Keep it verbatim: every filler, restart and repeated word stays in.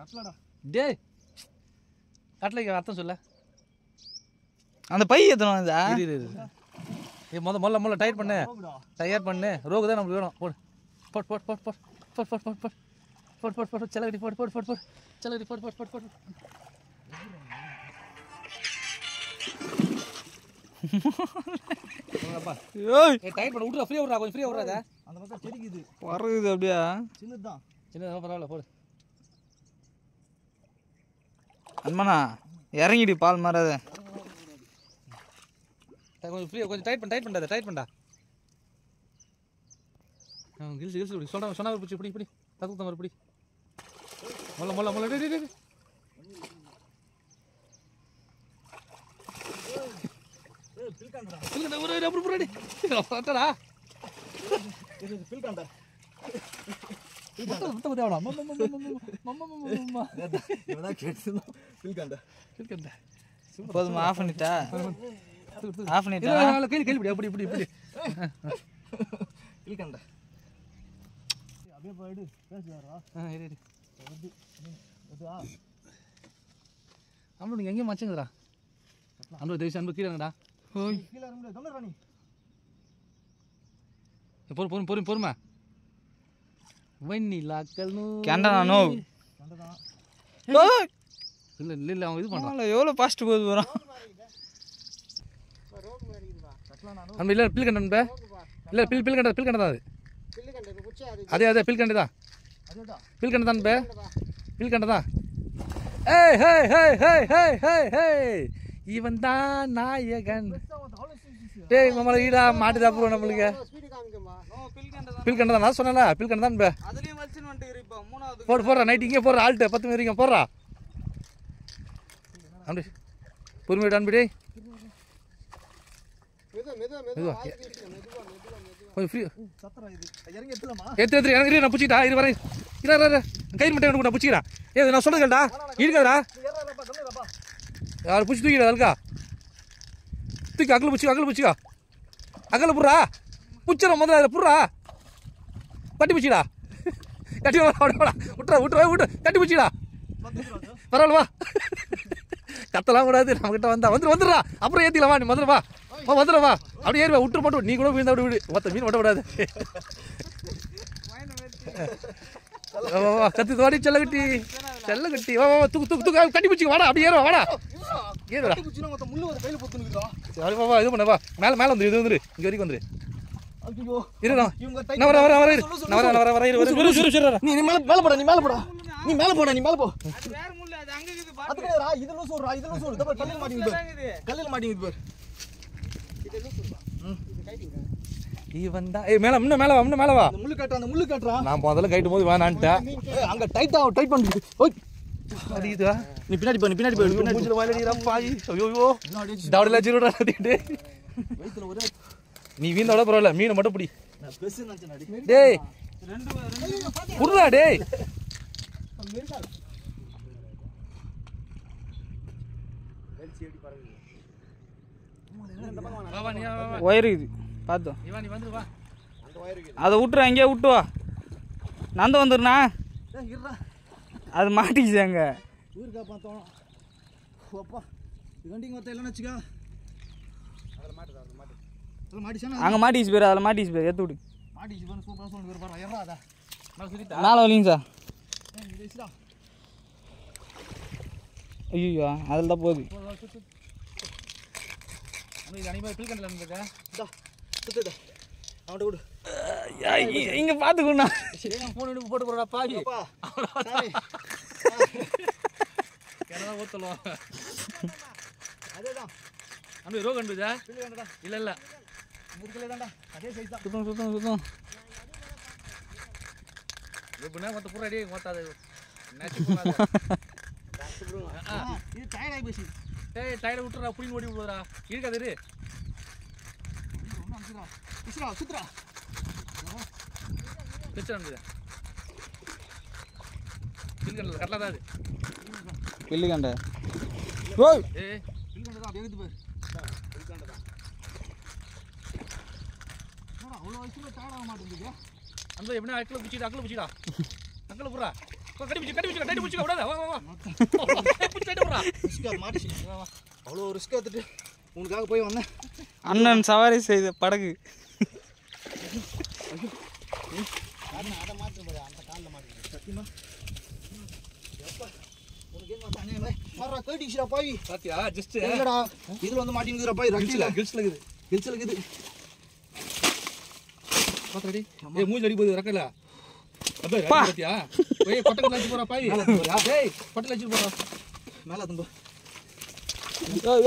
கட்டலடா டேய் கட்டலைக்கு அர்த்தம் சொல்ல அந்த பை எத்தனை வந்தா இரு இரு ஏ முத முதல்ல முதல்ல டைட் பண்ணு தயார் பண்ணு ரோகு தான் நமக்கு வேணும் போடு போட் போட் போட் போட் போட் போட் போட் போட் போட் போட் போட் செலகடி போட் போட் போட் போட் செலகடி போட் போட் போட் போட் ஏய் டைட் பண்ணு விட்றா ஃப்ரீயா விட்றா கொஞ்சம் ஃப்ரீயா விட்றாத அந்த பக்கம் செடிக்குது வரகுது அப்படியே சின்னதுதான் சின்னதாக பரவாயில்ல போடு அன்மனா இறங்கிடு பால் மாறாத கொஞ்சம் ஃப்ரீயா கொஞ்சம் டைட் பண்ண டைட் பண்ணாத டைட் பண்ணா கில்ஸ் கில்ஸ் இப்படி சொன்னா சொன்னா பிடிச்சி இப்படி இப்படி தக்கு தமர் இப்படி மொல்ல மொல்ல மொல்ல டேய் டேய் ஏய் பில்காண்டடா பில்கண்ட ஒரு ரப்பர் புரடி பார்த்தடா இது பில்காண்டா முட்டை முட்டை தேவடா மம்ம மம்ம மம்ம மம்ம மம்ம இவனா கேட்சுனா பில்காண்டா பில்கண்ட போதுமா ஆஃப் பண்ணிட்டா ஆஃப் பண்ணிட்டா இல்ல கையில் கையில் இப்படி இப்படி இப்படி பில்காண்டா அப்படியே போய்டு பேசுறாரா ஆ இரு இரு வந்து அதுடா அம்மா நீங்க எங்க மச்சங்கடா அன்பு தேவசி அன்பு கீழங்கடா ஓய் கீழ இறங்க தொல்ல ராணி பொறு பொறு பொறு பொறுமா வெண்ணிலாக்கள் நூ கேண்டனா நோ கண்டதா ஓய் இல்ல இல்ல இல்ல அவங்க இது பண்றான் எவ்வளவு ஃபாஸ்ட் போகுது வரோம் ரோக் மேரிக்குதுடா கட்டலாம் நானு அன்பு இல்ல பில்கண்ட அன்பு இல்ல பில் பில்கண்ட பில்கண்ட தான் அது பில்கண்டா இப்ப புடிச்சா அது அதே அதே பில்கண்ட தான் அதுடா பில்கண்ட தான் அன்பு பில்கண்ட தான் ஏய் ஹே ஹே ஹே ஹே ஹே ஹே இவன் தான் நாயகன் டேய் மாமா ஈடா மாட்டுதா ப்ரோ நம்மளுக்கு ஸ்பீட் காமிக்கமா நோ பில்கண்டா பில்கண்ட தான் நான் சொன்னேன்ல பில்கண்ட தான் அன்பு அதுலயே வச்சின் வந்துட்டு இப்போ மூணாவது போடு போடுறா நைட் இங்கே போடுறா ஆள்கிட்ட பத்து மணி வரைக்கும் போடுறா அன்பு பொறுமையோட அன்பு டேய் மெது மெது மெது மெதுவா. வாய் வீசுங்க மெதுவா மெதுவா மெதுவா கொஞ்சம் ஃப்ரீ சத்தரா இது இறங்கி எத்தலமா எடுத்து எடுத்து எனக்கு இரு, நான் பிடிச்சிட்டா இரு வரேன் இரு இரு, இரு கயிறு மட்டும் எனக்கு நான் பிடிச்சிக்கிறேன் ஏ நான் சொல்றது கேட்டா இருக்காதா ஏறாதப்பா கம்மிடப்பா யார் பிடிச்சி தூக்கிடா அதுக்கா தூக்கி அகல பிடிச்சிக்கோ அகல பிடிச்சிக்கோ அகல புடுறா பிடிச்சிடும் முதல்ல அதில் புடுறா கட்டி பிடிச்சிடா கட்டி விட்றா விட்டுறா விட்டுறா விட்டு கட்டி பிடிச்சிடா பரவாயில்ல வா கத்தலாம் கூடாது நம்மகிட்ட வந்தா வந்துரு வந்துடுறா அப்புறம் ஏற்றிக்கலாம் வா நீ முதல்ல வா வா வந்துடுற வா அப்படியே ஏறுவா விட்டுரு மட்டும் நீ கூட வீழ்ந்தா விடு விடு மொத்த மீன் மட்டும் விடாது வா வா வா கத்தி தோடி செல்ல கட்டி செல்ல கட்டி வா வா வா, தூக்கு தூக்கு தூக்கு கட்டி பிடிச்சி வாடா அப்படி ஏறுவா வாடா ஏறுடா குச்சினா மொத்த முள்ளு ஒரு கையில பொத்துனுக்குடா சரி வா வா இது பண்ண வா மேலே மேலே வந்துரு இது வந்துரு இங்கே வரைக்கும் வந்துரு ஐயோ இரு நான் இவங்க நான் வரேன் வரேன் வரேன் இரு. நான் வரேன் நான் வரேன் வரேன் இரு, இரு, இரு, இரு, இரு. நீ நீ மேல மேல போடா நீ மேல போடா நீ மேல போடா நீ மேல போ அது வேற முள்ள அது அங்க இருக்குது பாரு. அது கிடையாதுடா இது லூஸ் சொல்றா இது லூஸ் சொல்றா பாரு கல்லில மாட்டீங்க பாரு கல்லில மாட்டீங்க பாரு இது லூஸ் சொல்றா இது கைட்டிங்க இவன் தான் ஏய் மேலே இன்னும் மேலே வா இன்னும் மேலே வா அந்த முள்ளு காட்றா அந்த முள்ளு காட்றா நான் முதல்ல கைட்டும் போது வேணான்ட்டேன் ஏய் அங்க டைட்டா டைட் பண்ணி ஓய் அடிக்குதா நீ பின்னாடி போ நீ பின்னாடி போ பின்னாடி மூஞ்சில வாயிலடிடா பாய் ஐயோ தவடல ஜீரோடா அடிக்கிட்டு வயித்துல ஒரே நீ வீந்தோட பரவாயில்ல மீனை மட்டும் பிடி நான் பெருசு நினைச்சேன் அடி டேய் ரெண்டு ரெண்டு புடுடா டேய் மெரிசா வா வா நீ வா வா ஒயர் இருக்குது பார்த்தோம் நீ வா நீ வந்து வா அந்த வயருக்கு அதை விட்டுரு அங்கேயே விட்டு வா நான் தான் வந்துடுண்ணா ஏய் இருடா அது மாட்டிக்கிச்சு அங்கே ஊருக்கா பார்த்தோம் அப்பா இது வண்டிங்க மொத்தம் இல்லைன்னு வச்சுக்கோ அதில் மாட்டுதா அதில் மாட்டு அதில் மாட்டிச்சானா அங்கே மாட்டிச்சு பேர் அதில் மாட்டிச்சு பேர் ஏற்று விடு மாட்டிச்சு பாரு சூப்பராக சொல்லுங்க பாரு ஏறா அதா நான் சுத்திட்டா மேலே வலிங்க சார் ஏய் இது வச்சுடா ஐயோ அதில் தான் போகுது அண்ணா இது அனிமே பில்கண்டல இருந்துக்க இதா சுத்துடா அவன்கிட்ட விடு இங்கே பார்த்துக்கோண்ணா சரி நான் ஃபோன் எடுத்து போட்டு போறடா பாவி அப்பா சாமி என்னடா ஓத்தலாம் அதேதான் அண்ணா ரோக அன்புதா பில்லு வேண்டடா இல்ல இல்ல முறுக்கலே தான்டா அதே சைஸ் தான் சுத்தம் சுத்தம் சுத்தம் எப்படின்னா மொத்த பூரா அடி மொத்த அது நேச்சு போகாத இது டயர்டாகி போச்சு டேய் டயர்ட விட்டுறா புடிங்க ஓடி போடுறா இருக்காது இரு ஒன்றும் அனுப்பிச்சுடா சுத்துடா சுத்துடா பிச்சை அனுப்புது பில்கண்டல கட்டல தான் அது பில்லுகண்ட ஓய் ஏய் பில்லு வேண்டடா அப்படியே எடுத்து போய் பில்லு வேண்டடா அவ்வளோ வயசுல டயர்டாக மாட்டேங்குது அந்த எப்படின்னா அக்கல பிடிச்சிடா அக்கல பிடிச்சிடா அக்கல புறா கட்டி பிடிச்சி கட்டி பிடிச்சி கட்டி பிடிச்சி விடாத வா வா வா பிடிச்சி கட்டி விடுறா ரிஸ்கா மாட்டிச்சு அவ்வளோ ரிஸ்க் எடுத்துட்டு உனக்காக போய் வந்தேன் அண்ணன் சவாரி செய்த படகு அதை மாற்று போய் அந்த காலில் மாட்டு சத்தியமா எப்பா உனக்கு எங்க மாட்டானே மாறா கேட்டிச்சுடா போய் பாத்தியா ஜஸ்ட் இல்லடா இதுல வந்து மாட்டிங்குதுடா போய் கில்ஸ்ல ரக்கில கில்ஸ்ல இருக்குது கில்ஸ்ல இருக்குது பாத்தடி ஏய் மூஞ்சி அடி போகுது ரக்கல அப்பே பாத்தியா ஏய் கொட்டை லஞ்ச் போறா பாய் ஏய் கொட்டை லஞ்ச் போறா மேல தம்பு